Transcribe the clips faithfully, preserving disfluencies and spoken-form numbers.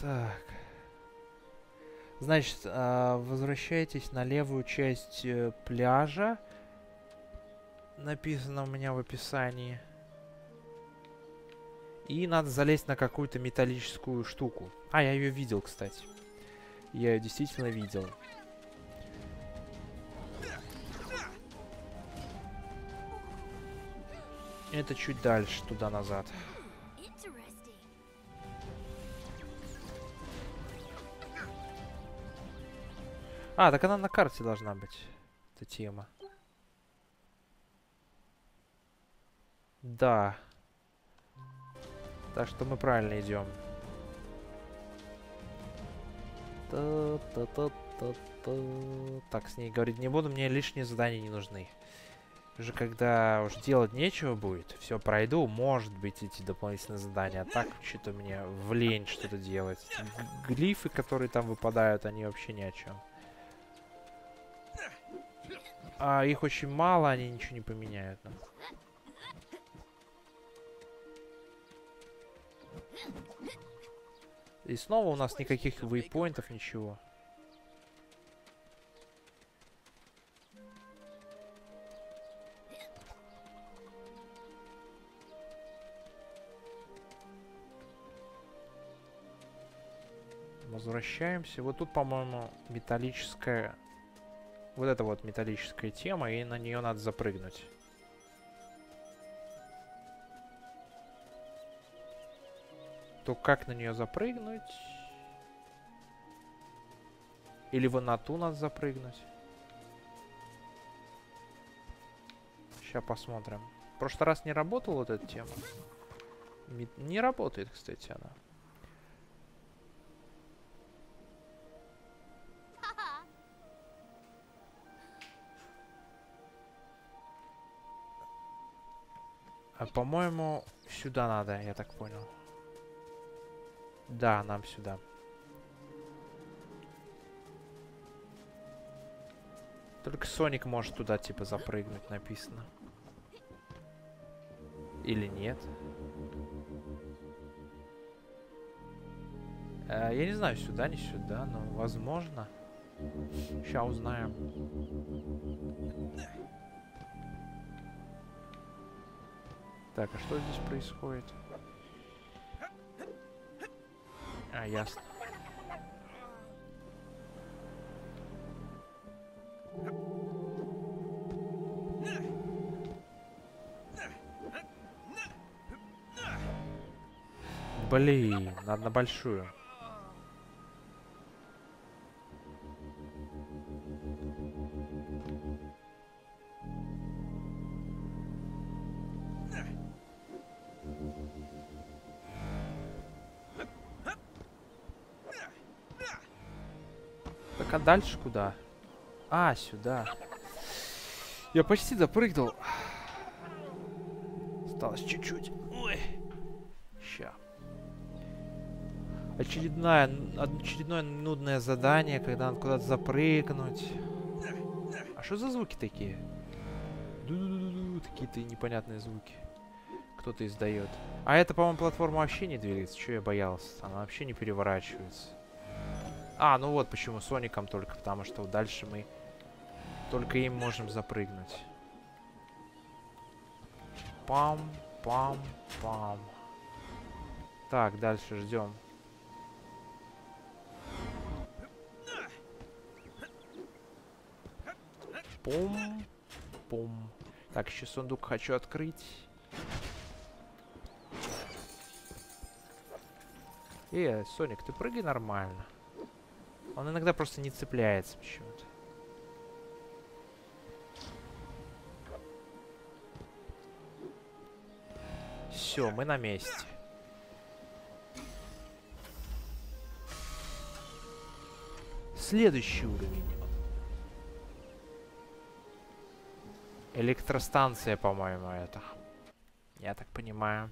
Так. Значит, а, возвращайтесь на левую часть э, пляжа. Написано у меня в описании. И надо залезть на какую-то металлическую штуку. А, я ее видел, кстати. Я ее действительно видел. Это чуть дальше, туда-назад. А, так она на карте должна быть, эта тема. Да. Так что мы правильно идем. Так, с ней говорить не буду, мне лишние задания не нужны. Уже когда уж делать нечего будет, все пройду, может быть, эти дополнительные задания. А так, что-то мне в лень что-то делать. Глифы, которые там выпадают, они вообще ни о чем. А их очень мало, они ничего не поменяют. Ну. И снова у нас никаких вейпоинтов, ничего. Возвращаемся. Вот тут, по-моему, металлическая... Вот это вот металлическая тема, и на нее надо запрыгнуть. То как на нее запрыгнуть? Или вон на ту надо запрыгнуть? Сейчас посмотрим. В прошлый раз не работала вот эта тема. Не работает, кстати, она. А, по-моему, сюда надо, я так понял. Да, нам сюда. Только Соник может туда, типа, запрыгнуть, написано. Или нет? Э, я не знаю, сюда, не сюда, но возможно. Сейчас узнаем. Так, а что здесь происходит? А, ясно. Блин, надо на большую. Так, а дальше куда? А, сюда. Я почти допрыгнул. Осталось чуть-чуть. Ой. Ща. Очередное, очередное нудное задание, когда надо куда-то запрыгнуть. А что за звуки такие? Ду-ду-ду-ду, какие-то непонятные звуки. Кто-то издает. А эта, по-моему, платформа вообще не двигается. Чего я боялся? Она вообще не переворачивается. А, ну вот почему Соником только, потому что дальше мы только им можем запрыгнуть. Пам, пам, пам. Так, дальше ждем. Пум, пум. Так, еще сундук хочу открыть. Э, Соник, ты прыгай нормально. Он иногда просто не цепляется почему-то. Все, мы на месте. Следующий уровень. Электростанция, по-моему, это. Я так понимаю.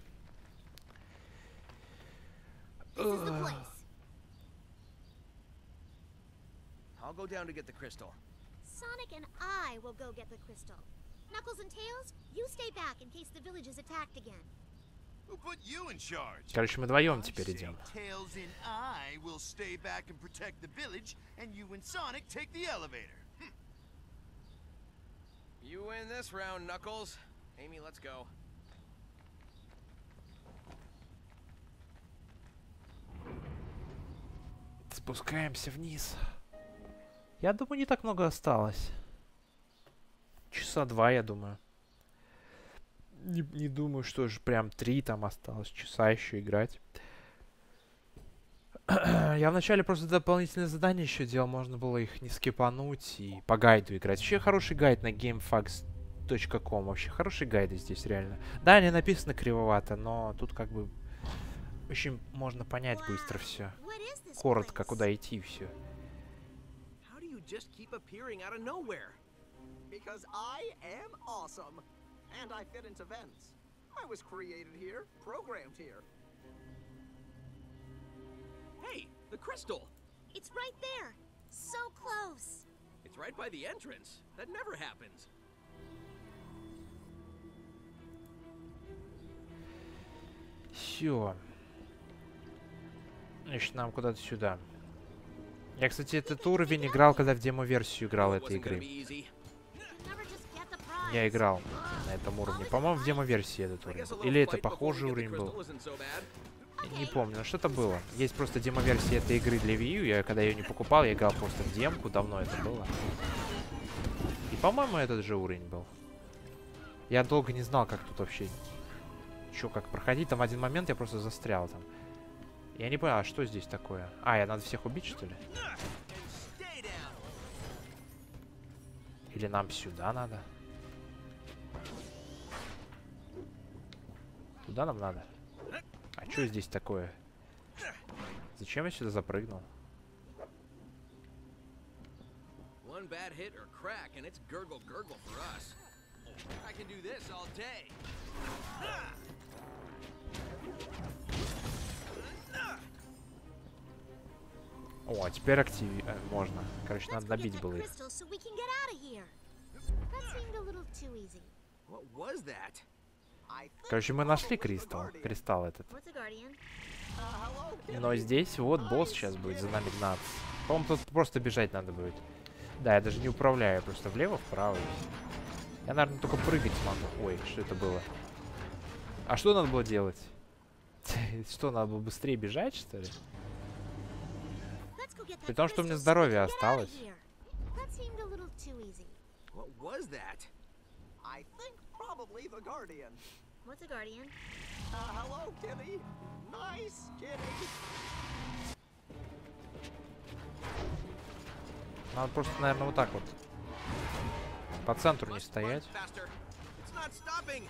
I'll go down to get the crystal. Sonic and I will go get the crystal. Knuckles and Tails, you stay back in case the village is attacked again. Who put you in charge? Короче, мы вдвоем I теперь say идем. Tails and I will stay back and protect the village, and you and Sonic take the elevator. Hm. You win this round, Knuckles. Amy, let's go. Спускаемся вниз. Я думаю, не так много осталось. Часа два, я думаю. Не, не думаю, что же прям три там осталось. Часа еще играть. Я вначале просто дополнительные задания еще делал. Можно было их не скипануть и по гайду играть. Вообще хороший гайд на gamefax точка ком. Вообще хорошие гайды здесь реально. Да, они написаны кривовато, но тут как бы очень можно понять быстро все. What is this Коротко, place? куда идти и все. How do you just keep appearing out of nowhere? Because I am awesome. And I fit into vents. I was created here, programmed here. Hey, the crystal! It's right there. So close. It's right by the entrance. That never happens. Все. Значит, нам куда-то сюда. Я, кстати, этот уровень играл, когда в демо-версию играл It этой wasn't gonna игры. be easy. You never just get the prize. Я играл на этом уровне. По-моему, в демо-версии этот I уровень guess a был. little Или это fight before we похожий get the уровень был. crystal isn't so bad. Не помню, но что-то было. Есть просто демо-версия этой игры для Wii U. Я когда ее не покупал, я играл просто в демку. Давно это было. И, по-моему, этот же уровень был. Я долго не знал, как тут вообще... Чё, как проходить. Там в один момент я просто застрял там. Я не понял, а что здесь такое? А, я надо всех убить, что ли? Stay down. Или нам сюда надо? Туда нам надо? А что здесь такое? Зачем я сюда запрыгнул? One bad hit or crack, and it's gurgle gurgle for us. I can do this all day. О, а теперь активи... э, можно. Короче, Let's надо go get добить that было их. crystal so we can get out of here. That seemed a little too easy. What was that? I think Короче, мы нашли probably the кристалл. Guardian. Кристалл этот. What's a guardian? Uh, hello, Kitty. Но здесь вот босс сейчас будет за нами гнаться. По-моему, тут просто бежать надо будет. Да, я даже не управляю. Просто влево, вправо. и всё. Я, наверное, только прыгать могу. Ой, что это было? А что надо было делать? Что, надо было быстрее бежать, что ли? Let's go get that При том, что у меня crystal so we здоровье can get out of осталось. here. That seemed a little too easy. What was that? I think probably the Guardian. What's a guardian? Uh, hello, Kitty. Nice, Kitty. Надо просто, наверное, вот так вот. По центру не Must стоять. run faster. It's not stopping.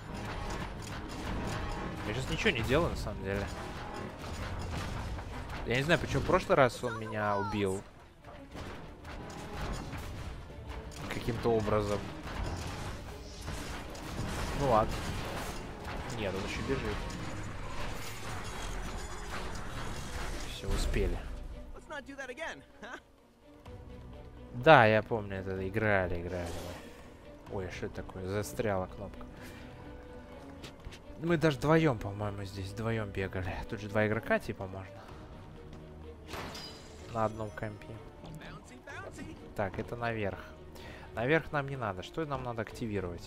Я сейчас ничего не делаю, на самом деле. Я не знаю, почему в прошлый раз он меня убил. Каким-то образом. Ну ладно. Нет, он еще бежит. Все, успели. Let's not do that again, huh? Да, я помню, это играли, играли. Ой, что это такое? Застряла кнопка. Мы даже вдвоем, по-моему, здесь вдвоем бегали. Тут же два игрока, типа, можно. На одном компе. Bouncy, bouncy. Так, это наверх. Наверх нам не надо. Что нам надо активировать?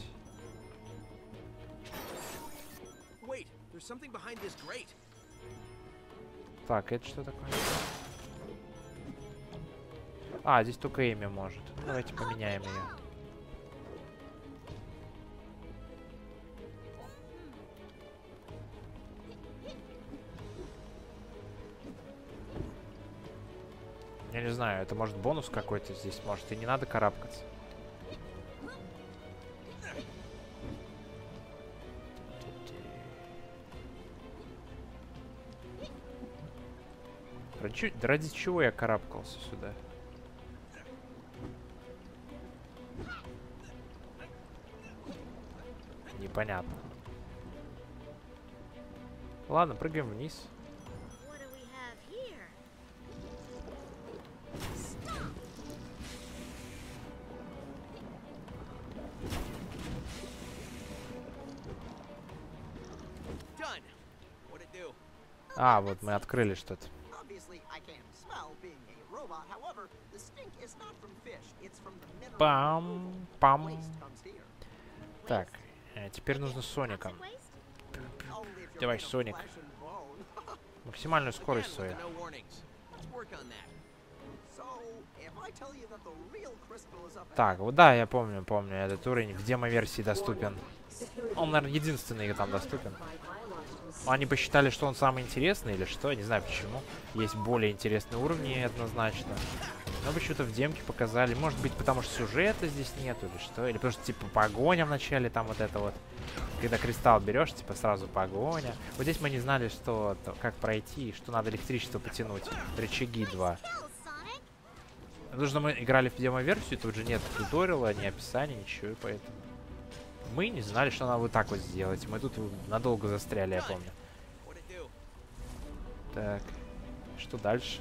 Wait, there's something behind this grate. Так, это что такое? А, здесь только Эми может. Ну, давайте поменяем ее. Я не знаю, это может бонус какой-то здесь, может и не надо карабкаться. Ради, ради чего я карабкался сюда? Непонятно. Ладно, прыгаем вниз. What do we have here? Done. А, вот мы открыли что-то. Obviously, I can't smell being a robot. However, the stink is not from fish. It's from the mineral Пам, пам. waste comes here. Так, э, теперь нужно с Соником. Toxic waste? Only if you're Давай, made of Соник. flesh and bone. Максимальную скорость Again with свою. the no warnings. Let's work on that. So, if I tell you that the real crystal is up Так, вот да, я помню, помню, этот уровень в демо-версии доступен. Он, наверное, единственный там доступен. Они посчитали, что он самый интересный или что, я не знаю почему. Есть более интересные уровни однозначно. Но почему-то в демке показали. Может быть, потому что сюжета здесь нету или что. Или потому что, типа, погоня в начале там вот это вот. Когда кристалл берешь, типа, сразу погоня. Вот здесь мы не знали, что, то, как пройти, что надо электричество потянуть. Рычаги два. Kill, Sonic. Потому что мы играли в демо-версию, тут же нет туториала, ни описания, ничего, и поэтому... Мы не знали, что надо вот так вот сделать. Мы тут надолго застряли, я помню. What'd it do? Так, что дальше?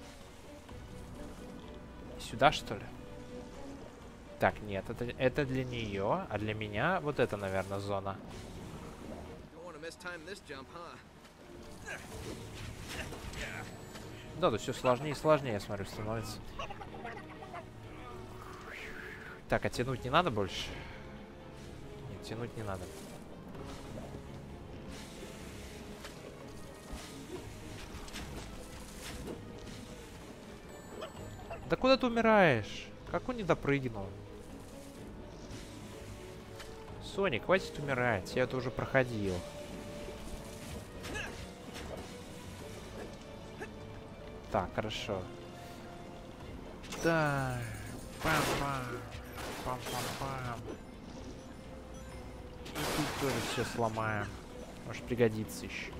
Сюда, что ли? Так, нет, это, это для нее, а для меня вот это, наверное, зона. Don't want to mistime this jump, huh? Да, тут все сложнее и сложнее, я смотрю, становится. Так, а тянуть не надо больше? Нет, тянуть не надо. Да куда ты умираешь? Как он не допрыгнул? Соник, хватит умирать. Я это уже проходил. Так, хорошо. Да. Пам-пам. Пам-пам-пам. И тут тоже все сломаем. Может пригодится еще.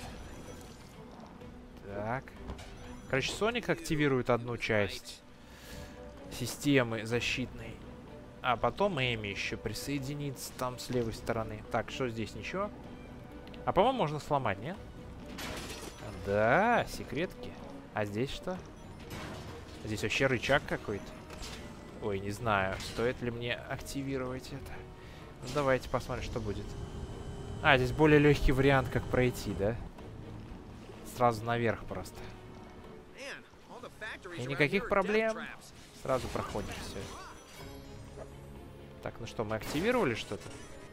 Так. Короче, Соник активирует одну часть системы защитной. А потом Эми еще присоединится там с левой стороны. Так, что здесь? Ничего? А по-моему, можно сломать, нет? Да, секретки. А здесь что? Здесь вообще рычаг какой-то. Ой, не знаю, стоит ли мне активировать это. Ну, давайте посмотрим, что будет. А, здесь более легкий вариант, как пройти, да? Сразу наверх просто. Man, all the factories И around никаких here are проблем. death traps. Сразу проходишь все. Так, ну что, мы активировали что-то?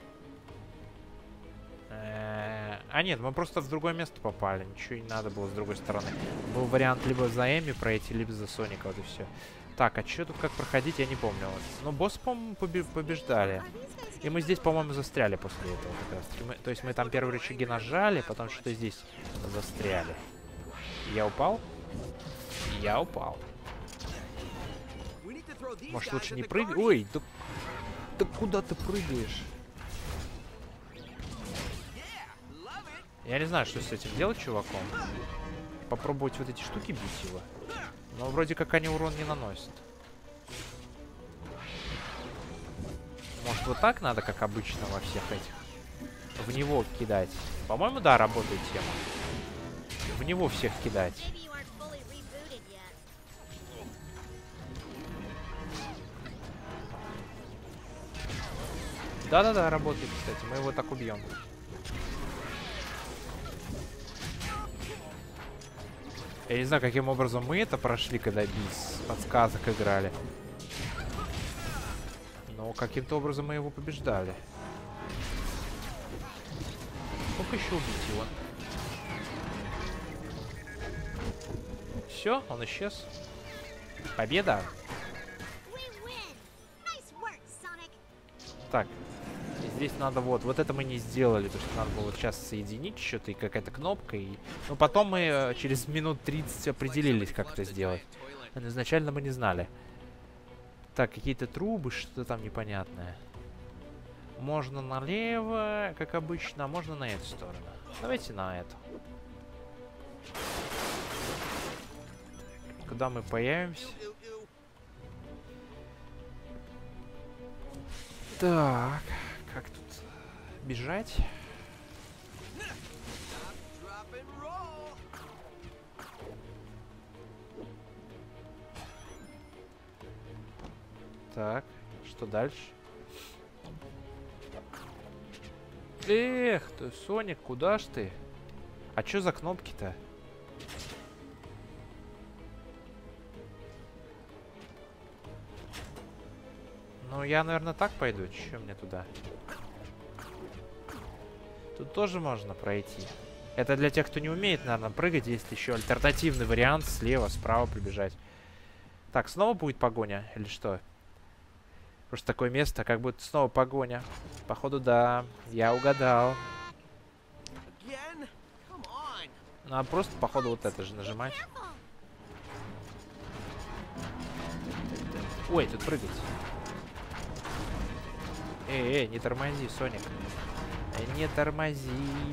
Э, А нет, мы просто в другое место попали. Ничего не надо было с другой стороны. Был вариант либо за Эми пройти, либо за Соника, вот и все. Так, а что тут как проходить, я не помню. Но босс, по-моему, побе- побеждали. Are these guys И мы здесь, по-моему, застряли после этого как раз таки. Мы- то есть мы там первые рычаги нажали, потом что-то здесь застряли. Я упал? Я упал. We need to throw these Может, guys лучше at не the прыгай? Guardian. Ой, да, да куда ты прыгаешь? Yeah, love it. Я не знаю, что с этим делать, чуваком. Попробовать вот эти штуки бить его. Но вроде как они урон не наносят. Может, вот так надо, как обычно во всех этих? В него кидать. По-моему, да, работает тема. В него всех кидать. maybe you aren't fully rebooted yet. Да-да-да, работает, кстати. Мы его так убьем. Я не знаю, каким образом мы это прошли, когда без подсказок играли. Но каким-то образом мы его побеждали. Сколько еще убить его? Все, он исчез. Победа. We win. Nice work, Sonic. Так, и здесь надо вот, вот это мы не сделали, то что надо было вот сейчас соединить что-то и какая-то кнопка, и... Ну, потом мы э, через минут тридцать определились, как это сделать. Но изначально мы не знали. Так, какие-то трубы, что-то там непонятное. Можно налево, как обычно, а можно на эту сторону. Давайте на эту. Куда мы появимся? Так, как тут бежать? Drop and roll. Так, что дальше? Эх ты, Соник, куда ж ты? А чё за кнопки-то? Ну, я, наверное, так пойду. Чё мне туда? Тут тоже можно пройти. Это для тех, кто не умеет, наверное, прыгать. Есть еще альтернативный вариант. Слева, справа прибежать. Так, снова будет погоня? Или что? Просто такое место, как будто снова погоня. Походу, да. Я угадал. Again? Come on. Надо просто, походу, вот это же нажимать. Ой, тут прыгать. Эй, эй, не тормози, Соник. Не тормози.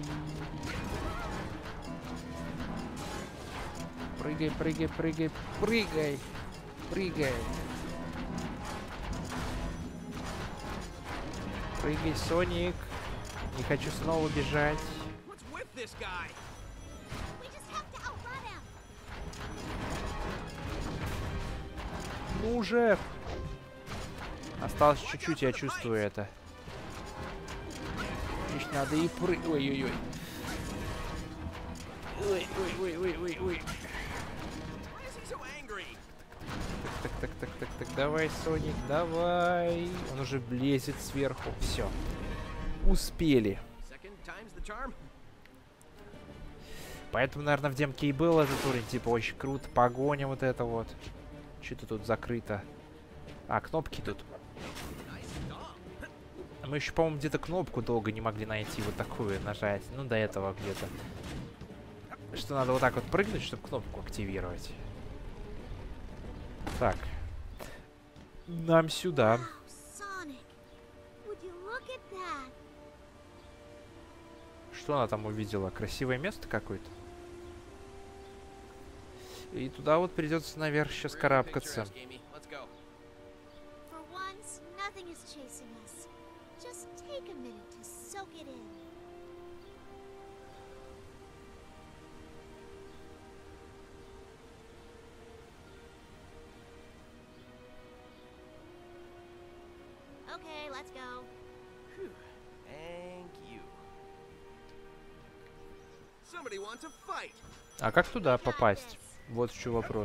Прыгай, прыгай, прыгай, прыгай. Прыгай. Прыгай, Соник. Не хочу снова бежать. What's with this guy? We just have to outrun him. Ну уже. Осталось чуть-чуть, я чувствую это. Лишь надо и прыгать. Ой-ой-ой. Ой-ой-ой-ой-ой-ой. Why is he so angry? Так, так, так, так, так, давай, Соник, давай. Он уже лезет сверху. Все. Успели. Second time's the charm. Поэтому, наверное, в демке и был этот уровень. Типа, очень круто. Погоня вот это вот. Что-то тут закрыто. А, кнопки тут. А мы еще, по-моему, где-то кнопку долго не могли найти. Вот такую нажать. Ну, до этого где-то. Что надо вот так вот прыгнуть, чтобы кнопку активировать. Так. Нам сюда. Wow, Sonic. Would you look at that? Что она там увидела? Красивое место какое-то? И туда вот придется наверх сейчас карабкаться. Let's go. For once, nothing is chasing us. Just take a minute to soak it in. Okay, let's go. Thank you. Somebody wants a fight. А как туда попасть? Вот в чем вопрос.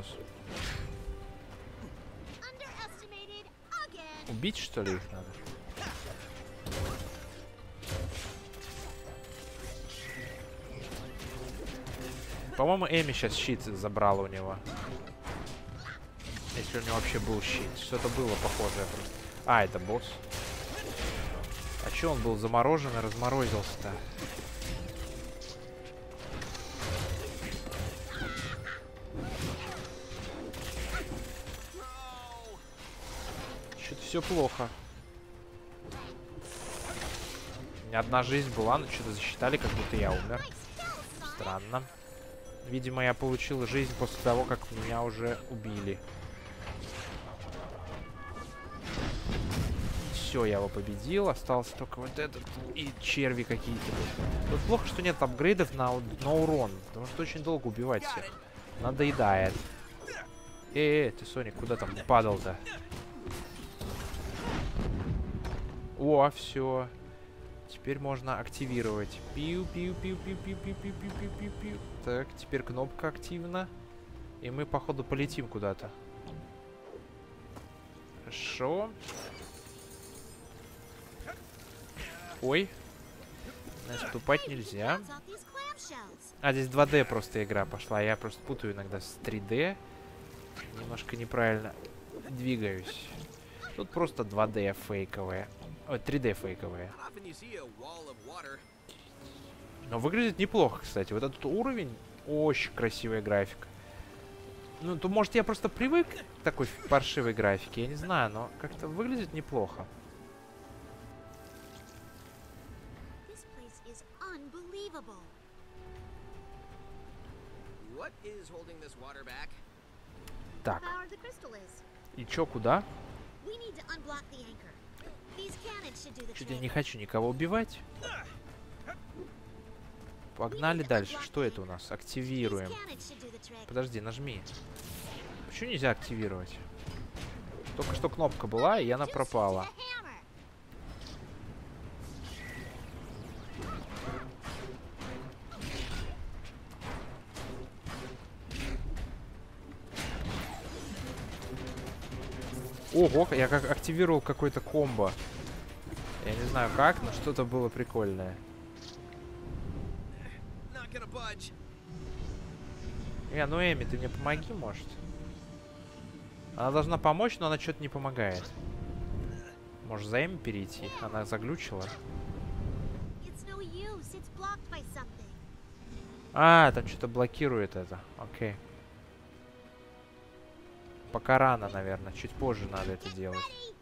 Underestimated again. Убить, что ли, их надо? По-моему, Эми сейчас щит забрала у него. Если у него вообще был щит. Что-то было похожее просто. А, это босс. А чё он был заморожен и разморозился-то? Что-то все плохо. У меня одна жизнь была, но что-то засчитали, как будто я умер. Странно. Видимо, я получил жизнь после того, как меня уже убили. Все, я его победил. Остался только вот этот и черви какие-то. Тут плохо, что нет апгрейдов на, на урон. Потому что очень долго убивать всех. Надоедает. Эй, ты, Соник, куда там падал-то? О, все. Теперь можно активировать. Пиу-пиу-пиу-пиу-пиу-пиу-пиу-пиу-пиу-пиу. Так, теперь кнопка активна. И мы, походу, полетим куда-то. Хорошо. Ой. Наступать нельзя. А, здесь два дэ просто игра пошла. Я просто путаю иногда с три дэ. Немножко неправильно двигаюсь. Тут просто два дэ фейковые. Ой, три дэ фейковые. Но выглядит неплохо, кстати. Вот этот уровень, очень красивая графика. Ну, то, может, я просто привык к такой паршивой графике, я не знаю, но как-то выглядит неплохо. Так. И чё, куда? Чуть я не хочу никого убивать. Погнали дальше. Что это у нас? Активируем. Подожди, нажми. Почему нельзя активировать? Только что кнопка была, и она пропала. Ого, я как активировал какой-то комбо. Я не знаю как, но что-то было прикольное. Not gonna budge. Э, ну Эми, ты мне помоги, может? Она должна помочь, но она что-то не помогает. Может, за Эми перейти? Она заглючила. It's no use. It's blocked by something. А, там что-то блокирует это. Окей. Пока рано, наверное. Чуть позже надо это делать.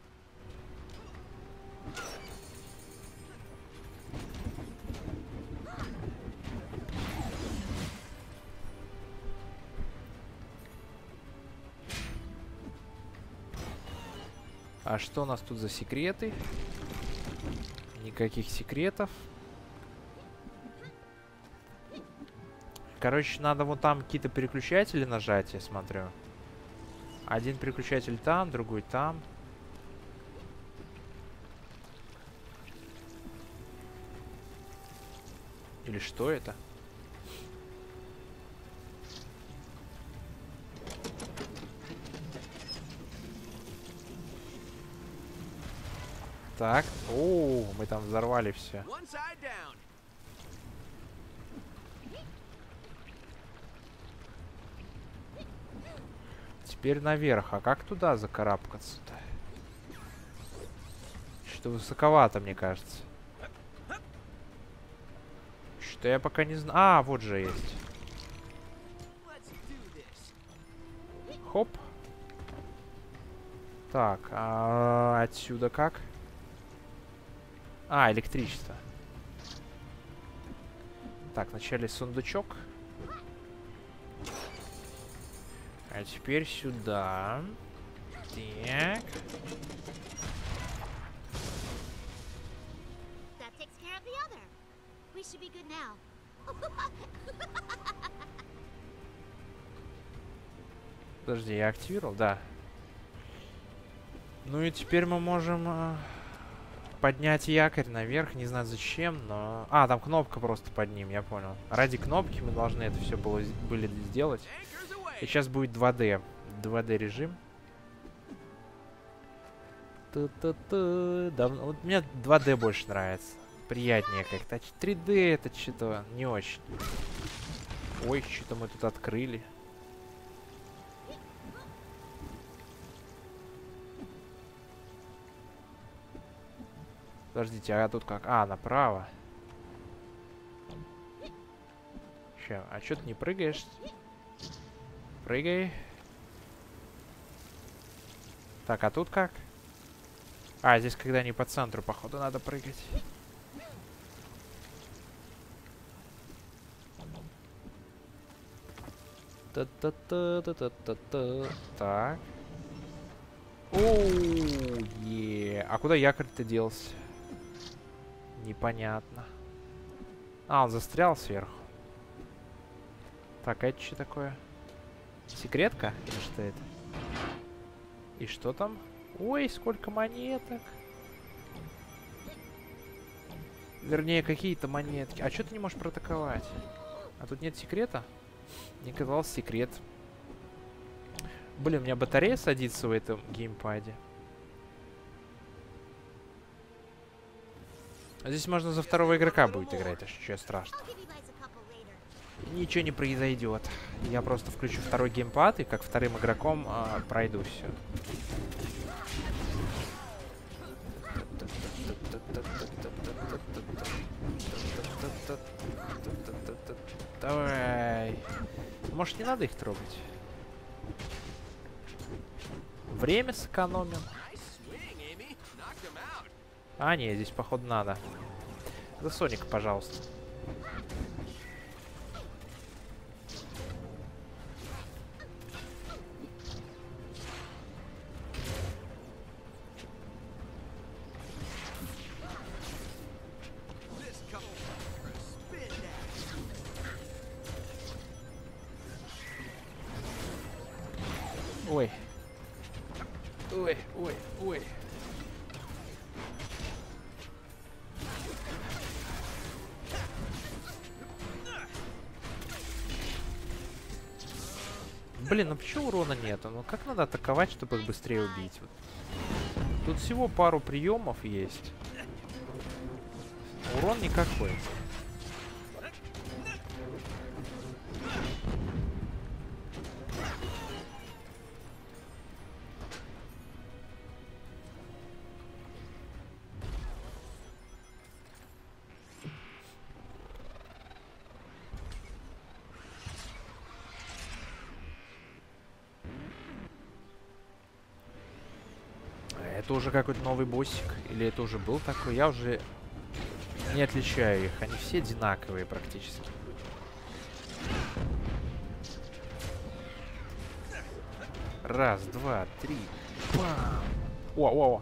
А что у нас тут за секреты? Никаких секретов. Короче, надо вон там какие-то переключатели нажать, я смотрю. Один переключатель там, другой там. Или что это? Так. О, мы там взорвали все. One side down. Теперь наверх. А как туда закарабкаться-то? Что высоковато, мне кажется. Что я пока не знаю. А, вот же есть. Let's do this. Хоп. Так, а отсюда как? А, электричество. Так, вначале сундучок. А теперь сюда. Так. That takes care of the other. We should be good now. Подожди, я активировал? Да. Ну и теперь мы можем э, поднять якорь наверх. Не знаю зачем, но... А, там кнопка просто под ним, я понял. Ради кнопки мы должны это все было, были сделать. Anchors away. И сейчас будет два дэ. два дэ режим. Ту-ту-ту. Давно... Вот мне два дэ больше нравится. Приятнее как-то. три дэ это что-то не очень. Ой, что-то мы тут открыли. Подождите, а тут как? А, направо. Ща, а чё ты не прыгаешь? Прыгай. Так, а тут как? А, здесь когда не по центру, походу, надо прыгать. Та-та-та-та-та-та-та. Так. Оу, е. А куда якорь-то делся? Непонятно. А, он застрял сверху. Так, а это что такое? Секретка? Или что это? И что там? Ой, сколько монеток. Вернее, какие-то монетки. А что ты не можешь протаковать? А тут нет секрета? Мне казалось, секрет. Блин, у меня батарея садится в этом геймпаде. А здесь можно за второго игрока будет играть, а что страшно. I'll give you guys a couple later. Ничего не произойдет. Я просто включу второй геймпад и как вторым игроком а, пройду все. Давай. Может, не надо их трогать? Время сэкономим. Nice swing, Amy. Knocked him out. А, не, здесь, походу, надо. За Соника, пожалуйста. This couple for a spin dash. Ой. Ой, ой, ой. Блин, ну почему урона нету? Ну как надо атаковать, чтобы их быстрее убить? Вот. Тут всего пару приемов есть. Урон никакой. Это уже какой-то новый боссик? Или это уже был такой? Я уже не отличаю их. Они все одинаковые практически. Раз, два, три. Бам! О, о, о.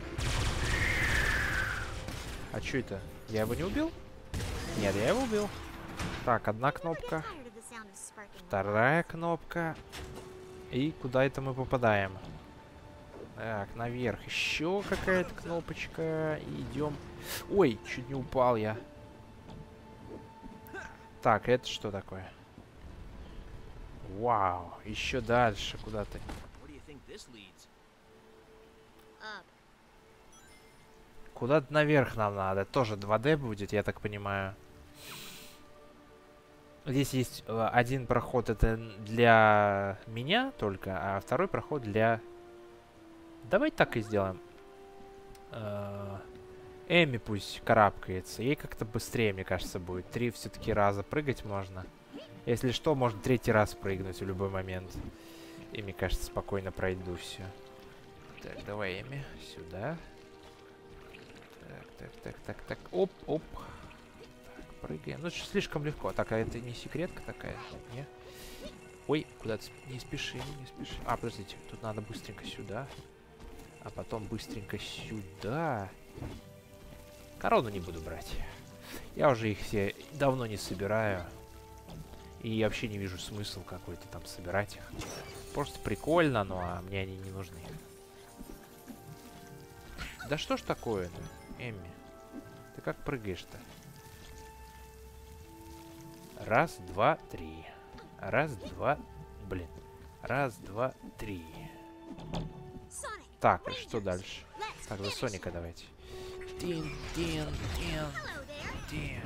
А что это? Я его не убил? Нет, я его убил. Так, одна кнопка. Вторая кнопка. И куда это мы попадаем? Так, наверх еще какая-то кнопочка. И идем. Ой, чуть не упал я. Так, это что такое? Вау, еще дальше куда-то. Куда-то наверх нам надо. Тоже два дэ будет, я так понимаю. Здесь есть э, один проход, это для меня только, а второй проход для... Давайте так и сделаем. Э, Эми пусть карабкается. Ей как-то быстрее, мне кажется, будет. Три все-таки раза прыгать можно. Если что, можно третий раз прыгнуть в любой момент. И, мне кажется, спокойно пройду все. Так, давай, Эми, сюда. Так, так, так, так, так. Оп, оп. Так, прыгаем. Ну, слишком легко. Так, а это не секретка такая? Не? Ой, куда-то не спешим, не спешим. А, подождите, тут надо быстренько сюда. А потом быстренько сюда. Корону не буду брать. Я уже их все давно не собираю. И вообще не вижу смысл какой-то там собирать их. Просто прикольно, но а мне они не нужны. Да что ж такое-то, Эмми? Ты как прыгаешь-то? Раз, два, три. Раз, два... Блин. Раз, два, три. Так, и что дальше? Так, за Соника давайте. Дин, дин, дин, дин.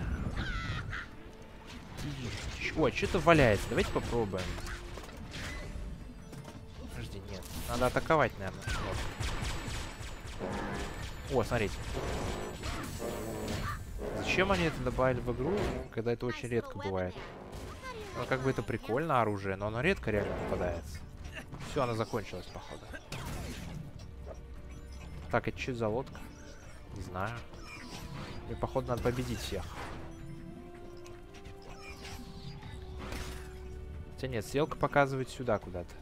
Ой, что-то валяется. Давайте попробуем. Подожди, нет. Надо атаковать, наверное. Вот. О, смотрите. Зачем они это добавили в игру, когда это очень редко бывает? Ну, как бы это прикольно, оружие, но оно редко реально попадается. Все, она закончилась, походу. Так, это что за лодка? Не знаю. Мне, походу, надо победить всех. Хотя нет, стрелка показывает сюда куда-то.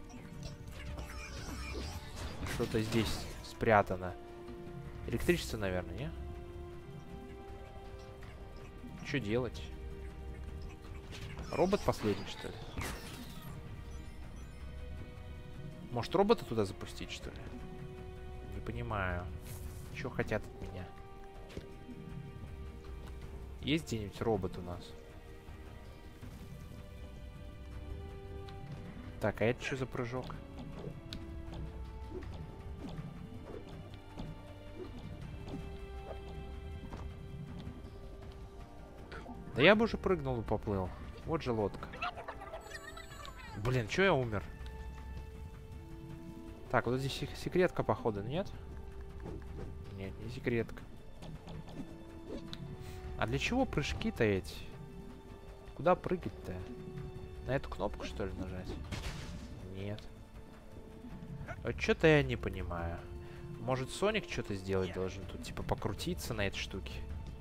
Что-то здесь спрятано. Электричество, наверное, не? Что делать? Робот последний, что ли? Может, робота туда запустить, что ли? Не понимаю. Что хотят от меня? Есть где-нибудь робот у нас? Так, а это что за прыжок? Да я бы уже прыгнул и поплыл. Вот же лодка. Блин, чё я умер? Так, вот здесь секретка, походу, нет? Нет, не секретка. А для чего прыжки-то эти? Куда прыгать-то? На эту кнопку, что ли, нажать? Нет. Вот что-то я не понимаю. Может, Соник что-то сделать должен? Тут, типа, покрутиться на этой штуке?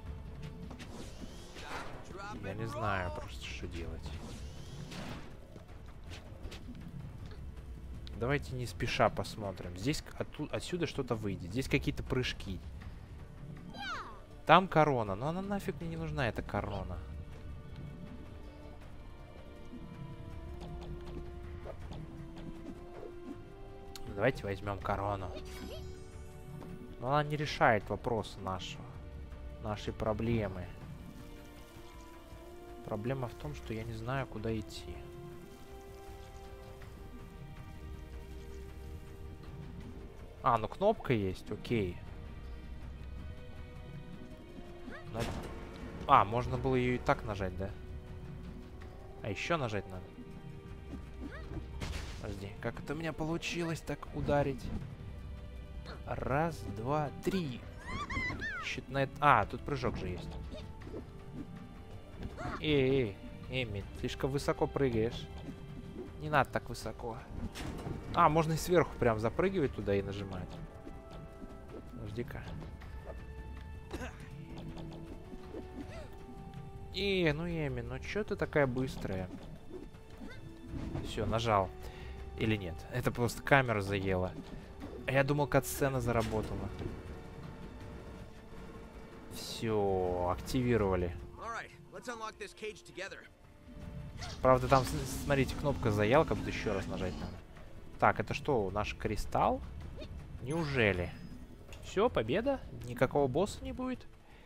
Я не знаю просто, что делать. Давайте не спеша посмотрим. Здесь отту отсюда что-то выйдет. Здесь какие-то прыжки. Там корона. Но она нафиг мне не нужна, эта корона. Давайте возьмем корону. Но она не решает вопросы нашего. Нашей проблемы. Проблема в том, что я не знаю, куда идти. А, ну кнопка есть, окей. На- А, можно было ее и так нажать, да? А еще нажать надо. Подожди, как это у меня получилось так ударить? Раз, два, три. Щитная... А, тут прыжок же есть. Эй, эй, Эми, слишком высоко прыгаешь. Не надо так высоко. А, можно и сверху прям запрыгивать туда и нажимать. Подожди-ка. Эй, ну Эми, ну чё ты такая быстрая? Все, нажал. Или нет? Это просто камера заела. А я думал, катсцена заработала. Все, активировали. Правда, там, смотрите, кнопка заела, как будто еще раз нажать надо. Так, это что, наш кристалл? Неужели? Все, победа? Никакого босса не будет?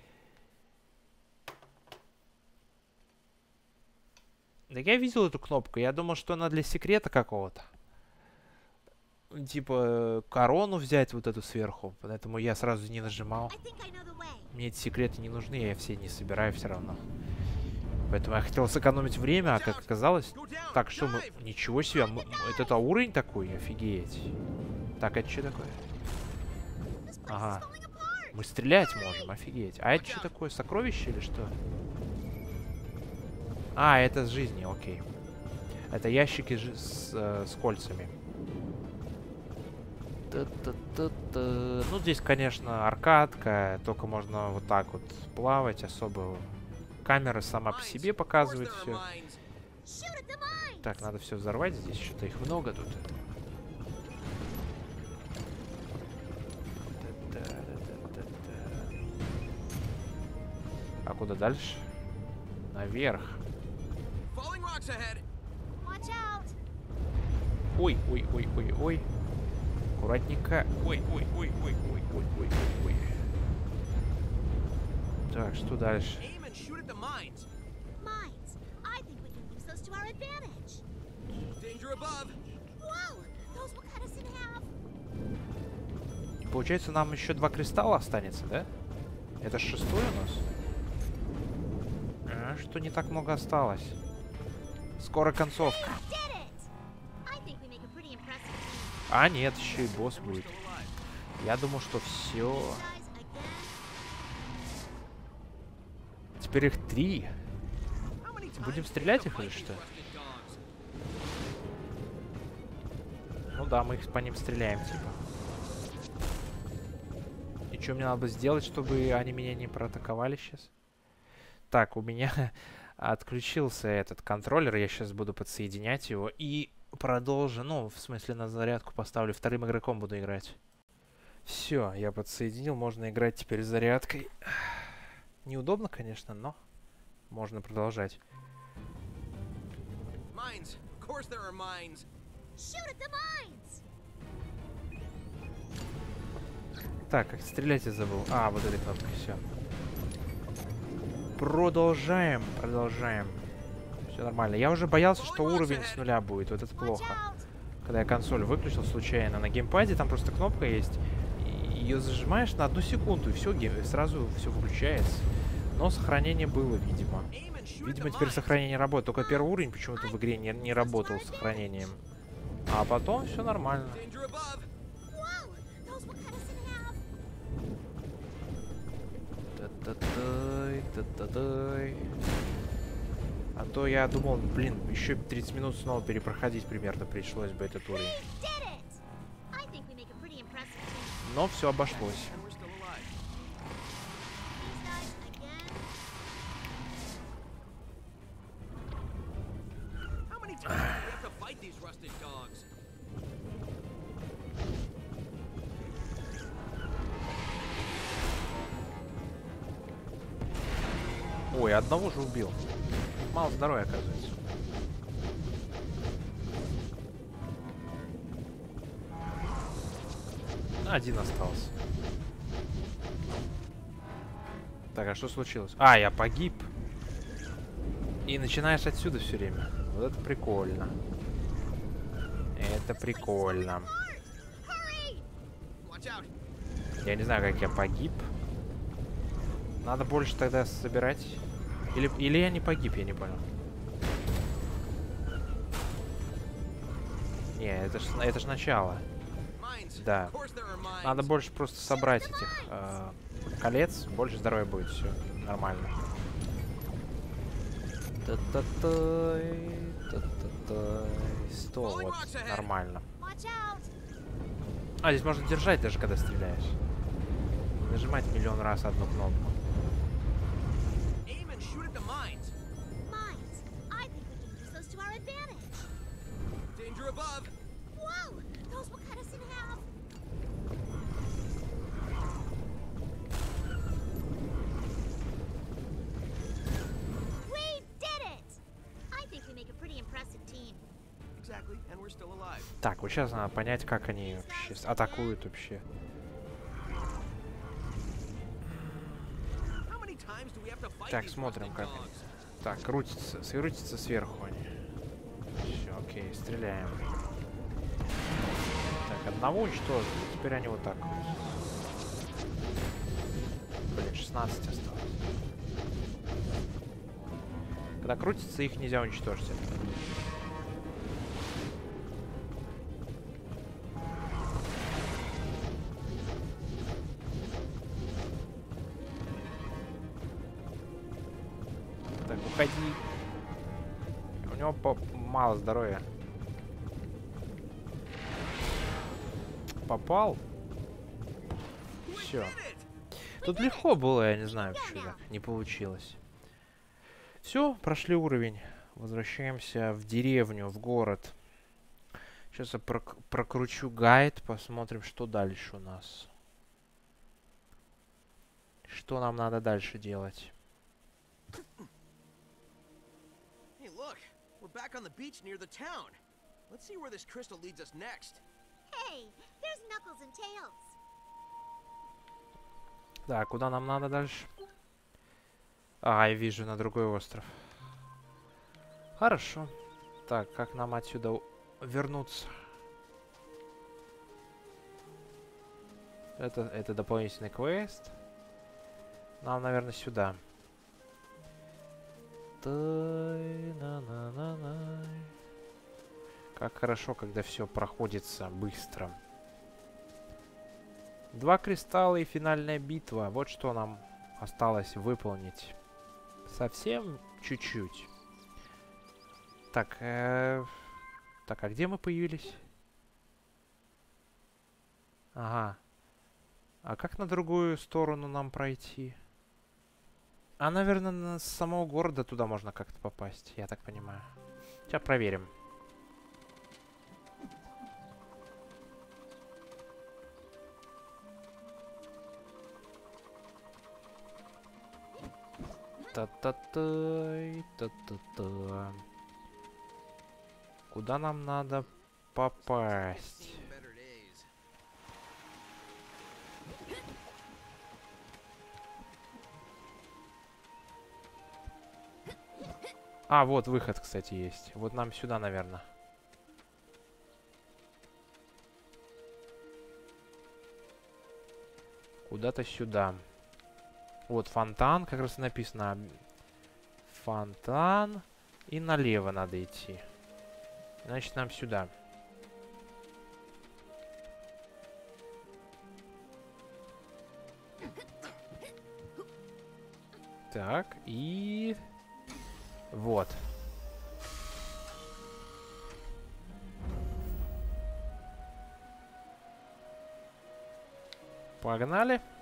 Да я видел эту кнопку, я думал, что она для секрета какого-то. Типа, корону взять вот эту сверху, поэтому я сразу не нажимал. Мне эти секреты не нужны, я все не собираю все равно. Поэтому я хотел сэкономить время, а как оказалось... Так, что мы... Ничего себе, мы... это, это уровень такой? Офигеть. Так, это что такое? Ага. Мы стрелять можем, офигеть. А это что такое, сокровище или что? А, это с жизни, окей. Это ящики с, э, с кольцами. Та-та-та-та. Ну, здесь, конечно, аркадка. Только можно вот так вот плавать. Особо камера сама по себе показывает все. Так, надо все взорвать здесь. Что-то их много тут. А куда дальше? Наверх. Ой, ой, ой, ой, ой. Аккуратненько. Ой, ой, ой, ой, ой, ой, ой, ой. Так, что дальше? И получается, нам еще два кристалла останется, да? Это шестой у нас? А, что не так много осталось? Скоро концовка. А, нет, еще и босс будет. Я думал, что все. Теперь их три. Будем стрелять их или что? Ну да, мы их по ним стреляем, типа. И что мне надо сделать, чтобы они меня не проатаковали сейчас? Так, у меня отключился этот контроллер. Я сейчас буду подсоединять его и продолжу. Ну, в смысле, на зарядку поставлю. Вторым игроком буду играть. Все, я подсоединил. Можно играть теперь с зарядкой. Неудобно, конечно, но можно продолжать. Так, как стрелять я забыл. А, вот этой кнопкой, все. Продолжаем, продолжаем. Все нормально. Я уже боялся, что уровень с нуля будет. Вот это плохо. Когда я консоль выключил случайно на геймпаде, там просто кнопка есть. Ее зажимаешь на одну секунду, и все, сразу все выключается. Но сохранение было, видимо. Видимо, теперь сохранение работает. Только первый уровень почему-то в игре не, не работал с сохранением. А потом все нормально. Та-та-тай, та-та-тай. А то я думал, блин, еще тридцать минут снова перепроходить примерно пришлось бы этот уровень. Но все обошлось. Ой, одного же убил. Мало здоровья, оказывается. Один остался. Так, а что случилось? А, я погиб. И начинаешь отсюда все время. Вот это прикольно. Это прикольно. Watch out. Я не знаю, как я погиб. Надо больше тогда собирать. Или, или я не погиб, я не понял. Не, это ж, это ж начало. Mines. Да. Of course there are mines. Надо больше просто собрать этих э, колец. Больше здоровья будет, все нормально. Та-та-тай, та-та-тай. сто, вот, нормально. Watch out! А, здесь можно держать даже, когда стреляешь. Не нажимать миллион раз одну кнопку. Aim and shoot at the mines. Mines. I think we can use those to our advantage. Danger above. Whoa! Those will cut us in half. We did it! I think we make a pretty impressive team. Exactly, and we're still alive. Так, вот сейчас надо понять, как они вообще с- атакуют вообще. How many times do we have to fight Так, these смотрим, rusted как dogs? они. Так, крутится, крутится сверху они. Все, окей, стреляем. Так, одного уничтожили, теперь они вот так. Блин, шестнадцать осталось. Когда крутится, их нельзя уничтожить. Так, уходи. У него по мало здоровья. Попал. Все. Тут легко было, я не знаю, почему так не получилось. Все, прошли уровень. Возвращаемся в деревню, в город. Сейчас я прок прокручу гайд, посмотрим, что дальше у нас. Что нам надо дальше делать? Hey, look, we're back on the beach near the town. Let's see where this crystal leads us next. Hey, there's Knuckles and Tails. Так, куда нам надо дальше? А, я вижу, на другой остров. Хорошо. Так, как нам отсюда у- вернуться? Это, это дополнительный квест. Нам, наверное, сюда. Тай-на-на-на-на. Как хорошо, когда все проходится быстро. Два кристалла и финальная битва. Вот что нам осталось выполнить. Совсем чуть-чуть. Так, э... так, а где мы появились? Ага. А как на другую сторону нам пройти? А, наверное, на- с самого города туда можно как-то попасть, я так понимаю. Сейчас проверим. Та-та-тай, та-та-та. Куда нам надо попасть? Seen better days. А, вот выход, кстати, есть. Вот нам сюда, наверное. Куда-то сюда. Вот фонтан, как раз написано. Фонтан. И налево надо идти. Значит, нам сюда. Так, и... Вот. Погнали.